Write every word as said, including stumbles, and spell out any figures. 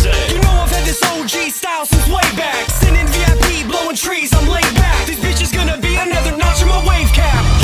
say? You know I've had this O G style since way back. Sitting in V I P, blowing trees, I'm laid back. This bitch is gonna be another notch in my wave cap.